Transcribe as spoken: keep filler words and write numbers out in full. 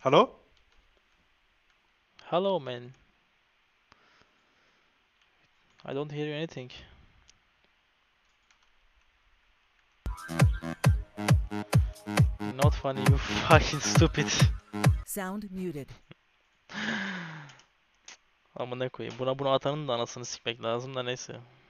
Hello? Hello, man. I don't hear you anything. Not funny, you fucking stupid. Sound muted. Amına koyayım. Buna bunu atanın da anasını sikmek lazım da neyse.